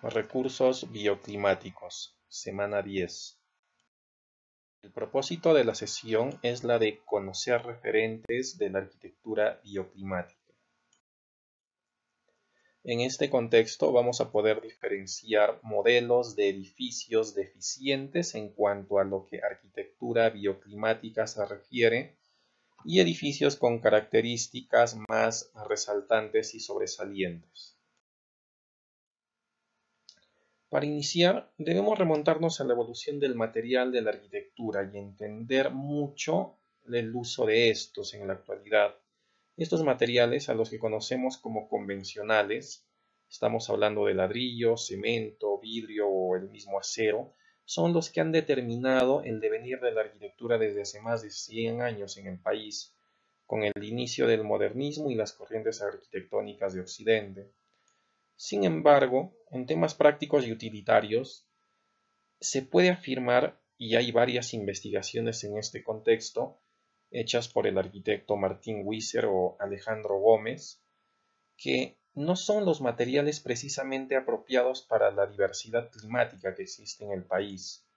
Recursos bioclimáticos, semana 10. El propósito de la sesión es la de conocer referentes de la arquitectura bioclimática. En este contexto vamos a poder diferenciar modelos de edificios deficientes en cuanto a lo que arquitectura bioclimática se refiere y edificios con características más resaltantes y sobresalientes. Para iniciar, debemos remontarnos a la evolución del material de la arquitectura y entender mucho el uso de estos en la actualidad. Estos materiales, a los que conocemos como convencionales, estamos hablando de ladrillo, cemento, vidrio o el mismo acero, son los que han determinado el devenir de la arquitectura desde hace más de 100 años en el país, con el inicio del modernismo y las corrientes arquitectónicas de Occidente. Sin embargo, en temas prácticos y utilitarios, se puede afirmar, y hay varias investigaciones en este contexto, hechas por el arquitecto Martín Wisser o Alejandro Gómez, que no son los materiales precisamente apropiados para la diversidad climática que existe en el país.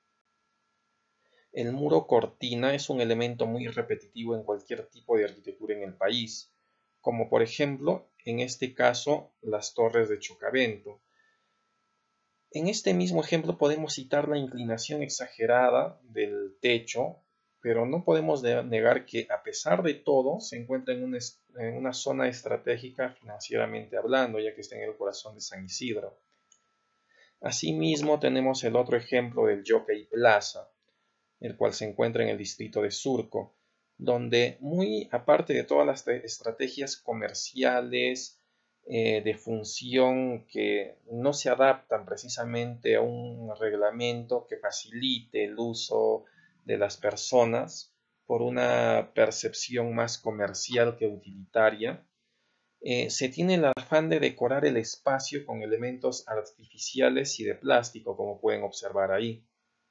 El muro cortina es un elemento muy repetitivo en cualquier tipo de arquitectura en el país, como por ejemplo, en este caso, las torres de Chocavento. En este mismo ejemplo podemos citar la inclinación exagerada del techo, pero no podemos negar que a pesar de todo se encuentra en una zona estratégica financieramente hablando, ya que está en el corazón de San Isidro. Asimismo tenemos el otro ejemplo del Jockey Plaza, el cual se encuentra en el distrito de Surco, donde muy aparte de todas las estrategias comerciales de función que no se adaptan precisamente a un reglamento que facilite el uso de las personas por una percepción más comercial que utilitaria, se tiene el afán de decorar el espacio con elementos artificiales y de plástico, como pueden observar ahí.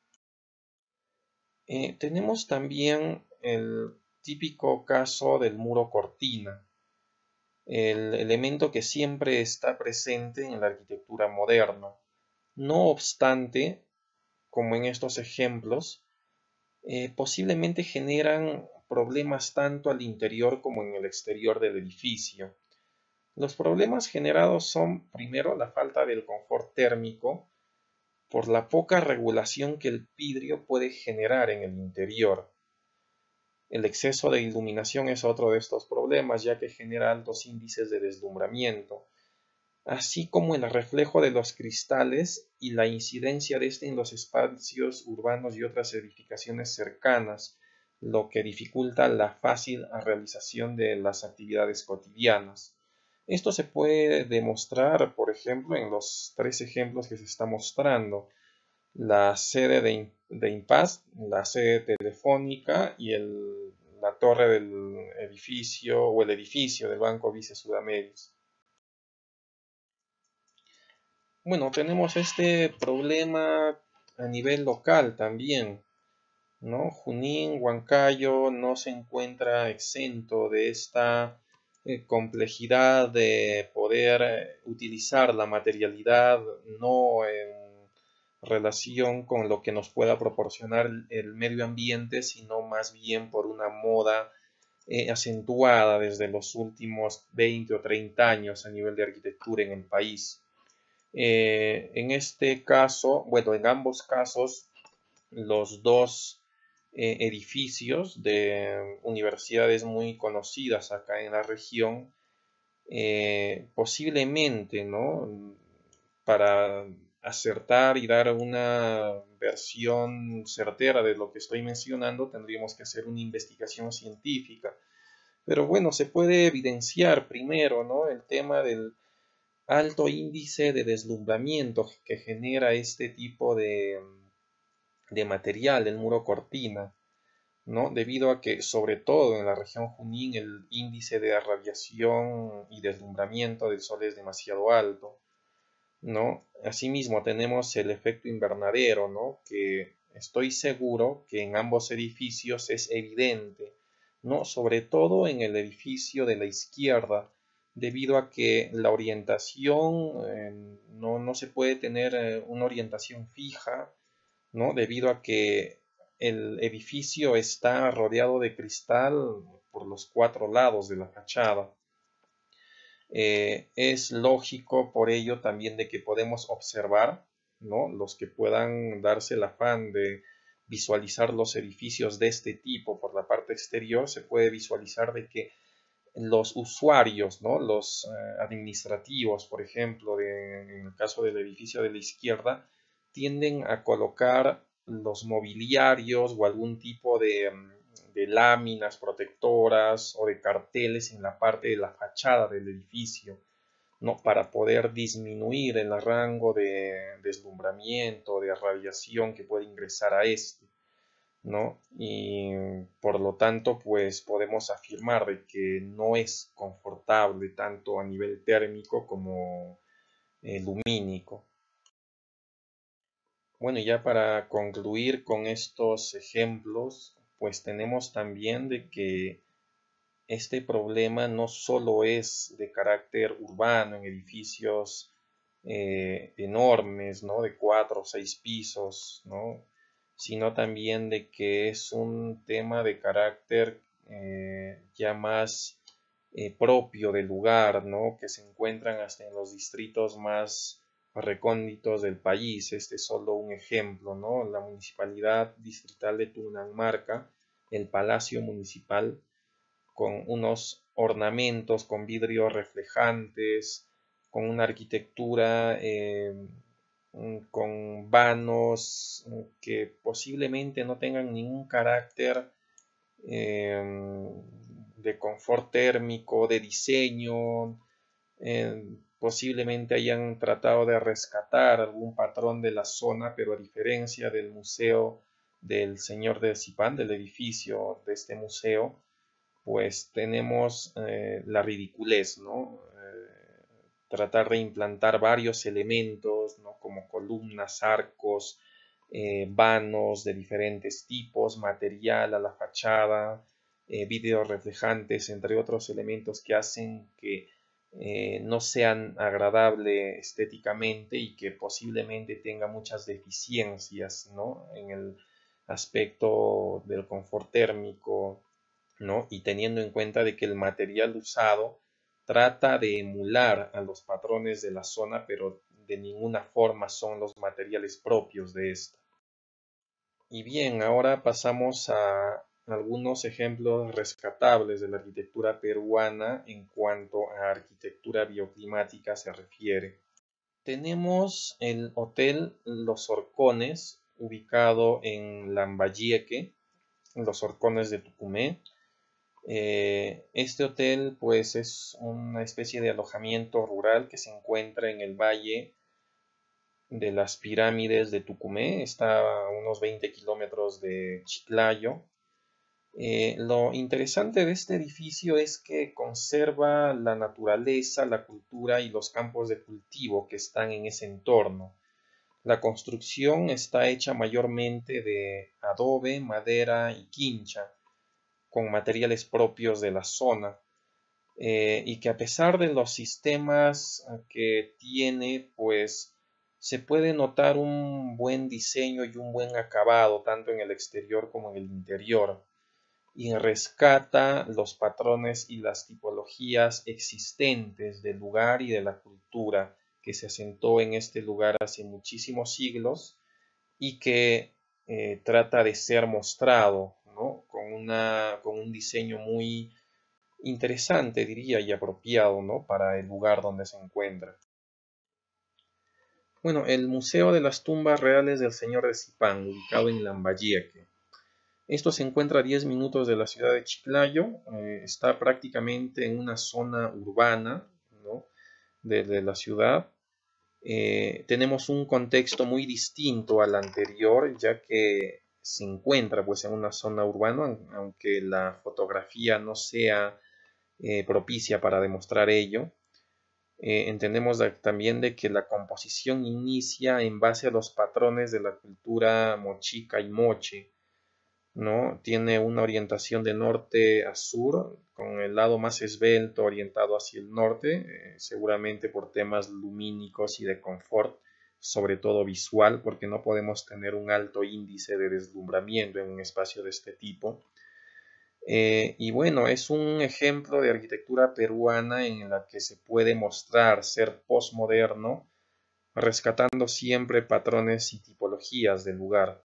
Tenemos también el típico caso del muro cortina, el elemento que siempre está presente en la arquitectura moderna. No obstante, como en estos ejemplos, posiblemente generan problemas tanto al interior como en el exterior del edificio. Los problemas generados son, primero, la falta del confort térmico, por la poca regulación que el vidrio puede generar en el interior. El exceso de iluminación es otro de estos problemas, ya que genera altos índices de deslumbramiento, así como el reflejo de los cristales y la incidencia de este en los espacios urbanos y otras edificaciones cercanas, lo que dificulta la fácil realización de las actividades cotidianas. Esto se puede demostrar, por ejemplo, en los tres ejemplos que se está mostrando: la sede de Impas, la sede telefónica y la torre del edificio o el edificio del Banco Vice Sudamericana. Bueno, tenemos este problema a nivel local también, ¿no? Junín, Huancayo no se encuentra exento de esta complejidad de poder utilizar la materialidad no en relación con lo que nos pueda proporcionar el medio ambiente, sino más bien por una moda acentuada desde los últimos 20 o 30 años a nivel de arquitectura en el país. En este caso, bueno, en ambos casos, los dos edificios de universidades muy conocidas acá en la región, posiblemente, ¿no? Para acertar y dar una versión certera de lo que estoy mencionando, tendríamos que hacer una investigación científica. Pero bueno, se puede evidenciar primero, ¿no?, el tema del alto índice de deslumbramiento que genera este tipo de material, el muro cortina, ¿no? Debido a que, sobre todo en la región Junín, el índice de radiación y deslumbramiento del sol es demasiado alto, ¿no? Asimismo tenemos el efecto invernadero, ¿no?, que estoy seguro que en ambos edificios es evidente, ¿no?, sobre todo en el edificio de la izquierda, debido a que la orientación no se puede tener una orientación fija, ¿no? Debido a que el edificio está rodeado de cristal por los cuatro lados de la fachada. Es lógico por ello también de que podemos observar, ¿no? Los que puedan darse el afán de visualizar los edificios de este tipo por la parte exterior, se puede visualizar de que los usuarios, ¿no? Los administrativos, por ejemplo, en el caso del edificio de la izquierda, tienden a colocar los mobiliarios o algún tipo de láminas protectoras o de carteles en la parte de la fachada del edificio, ¿no? Para poder disminuir el rango de deslumbramiento, de radiación que puede ingresar a este, ¿no? Y por lo tanto, pues podemos afirmar de que no es confortable tanto a nivel térmico como lumínico. Bueno, ya para concluir con estos ejemplos, pues tenemos también de que este problema no solo es de carácter urbano en edificios enormes, ¿no? De 4 o 6 pisos, ¿no? Sino también de que es un tema de carácter ya más propio del lugar, ¿no? Que se encuentran hasta en los distritos más recónditos del país. Este es solo un ejemplo, ¿no? La Municipalidad Distrital de Tungnamarca, el Palacio Municipal, con unos ornamentos con vidrios reflejantes, con una arquitectura con vanos que posiblemente no tengan ningún carácter de confort térmico, de diseño, posiblemente hayan tratado de rescatar algún patrón de la zona, pero a diferencia del museo del Señor de Zipán, del edificio de este museo, pues tenemos la ridiculez, ¿no? Tratar de implantar varios elementos, ¿no? Como columnas, arcos, vanos de diferentes tipos, material a la fachada, vídeos reflejantes, entre otros elementos que hacen que no sean agradables estéticamente y que posiblemente tenga muchas deficiencias, ¿no? En el aspecto del confort térmico, ¿no? Y teniendo en cuenta de que el material usado trata de emular a los patrones de la zona, pero de ninguna forma son los materiales propios de esta. Y bien, ahora pasamos a algunos ejemplos rescatables de la arquitectura peruana en cuanto a arquitectura bioclimática se refiere. Tenemos el Hotel Los Horcones, ubicado en Lambayeque, en Los Horcones de Tucumán. Este hotel pues es una especie de alojamiento rural que se encuentra en el valle de las pirámides de Tucumán, está a unos 20 kilómetros de Chiclayo. Lo interesante de este edificio es que conserva la naturaleza, la cultura y los campos de cultivo que están en ese entorno. La construcción está hecha mayormente de adobe, madera y quincha, con materiales propios de la zona, y que a pesar de los sistemas que tiene, pues se puede notar un buen diseño y un buen acabado tanto en el exterior como en el interior, y rescata los patrones y las tipologías existentes del lugar y de la cultura que se asentó en este lugar hace muchísimos siglos y que trata de ser mostrado, ¿no? Con un diseño muy interesante, diría, y apropiado, ¿no? Para el lugar donde se encuentra. Bueno, el Museo de las Tumbas Reales del Señor de Zipán, ubicado en Lambayeque. Esto se encuentra a 10 minutos de la ciudad de Chiclayo, está prácticamente en una zona urbana, ¿no? de la ciudad. Tenemos un contexto muy distinto al anterior, ya que se encuentra pues en una zona urbana, aunque la fotografía no sea propicia para demostrar ello. Entendemos también de que la composición inicia en base a los patrones de la cultura mochica y moche, ¿no? Tiene una orientación de norte a sur, con el lado más esbelto orientado hacia el norte, seguramente por temas lumínicos y de confort, sobre todo visual, porque no podemos tener un alto índice de deslumbramiento en un espacio de este tipo. Y bueno, es un ejemplo de arquitectura peruana en la que se puede mostrar ser postmoderno, rescatando siempre patrones y tipologías del lugar.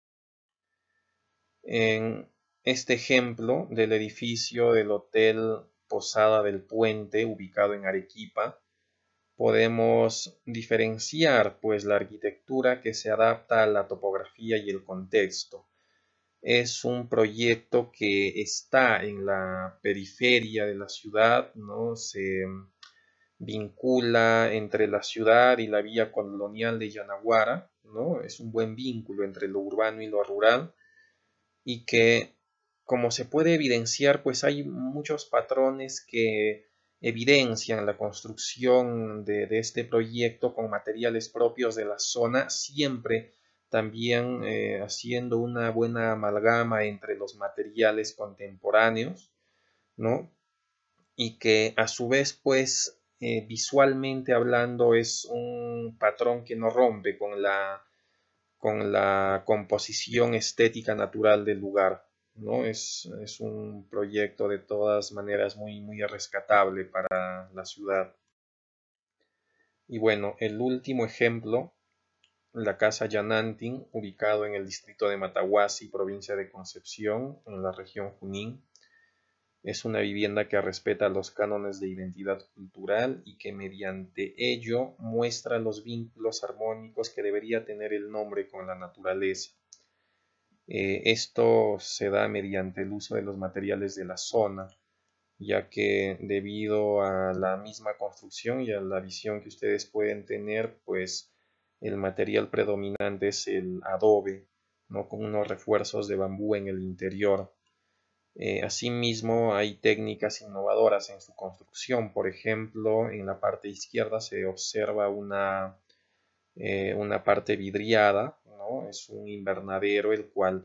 En este ejemplo del edificio del Hotel Posada del Puente, ubicado en Arequipa, podemos diferenciar pues la arquitectura que se adapta a la topografía y el contexto. Es un proyecto que está en la periferia de la ciudad, ¿no? Se vincula entre la ciudad y la vía colonial de Yanaguara, ¿no? Es un buen vínculo entre lo urbano y lo rural y que, como se puede evidenciar, pues hay muchos patrones que evidencian la construcción de este proyecto con materiales propios de la zona, siempre también haciendo una buena amalgama entre los materiales contemporáneos, ¿no? Y que a su vez, pues, visualmente hablando, es un patrón que no rompe con la composición estética natural del lugar, ¿no? Es un proyecto de todas maneras muy, muy rescatable para la ciudad. Y bueno, el último ejemplo, la Casa Yanantin, ubicado en el distrito de Matahuasi, provincia de Concepción, en la región Junín. Es una vivienda que respeta los cánones de identidad cultural y que mediante ello muestra los vínculos armónicos que debería tener el nombre con la naturaleza. Esto se da mediante el uso de los materiales de la zona, ya que debido a la misma construcción y a la visión que ustedes pueden tener, pues el material predominante es el adobe, ¿no? Con unos refuerzos de bambú en el interior. Asimismo, hay técnicas innovadoras en su construcción. Por ejemplo, en la parte izquierda se observa una parte vidriada, ¿no? Es un invernadero el cual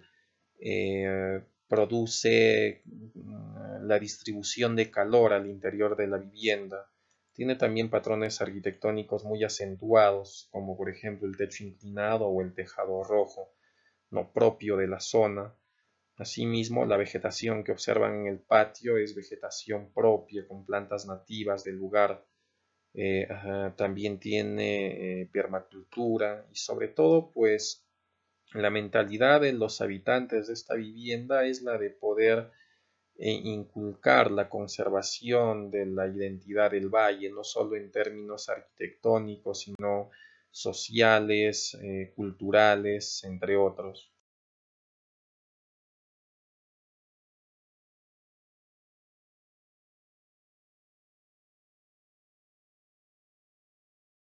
produce la distribución de calor al interior de la vivienda. Tiene también patrones arquitectónicos muy acentuados, como por ejemplo el techo inclinado o el tejado rojo, no propio de la zona. Asimismo, la vegetación que observan en el patio es vegetación propia, con plantas nativas del lugar. También tiene permacultura y sobre todo, pues, la mentalidad de los habitantes de esta vivienda es la de poder inculcar la conservación de la identidad del valle, no solo en términos arquitectónicos, sino sociales, culturales, entre otros.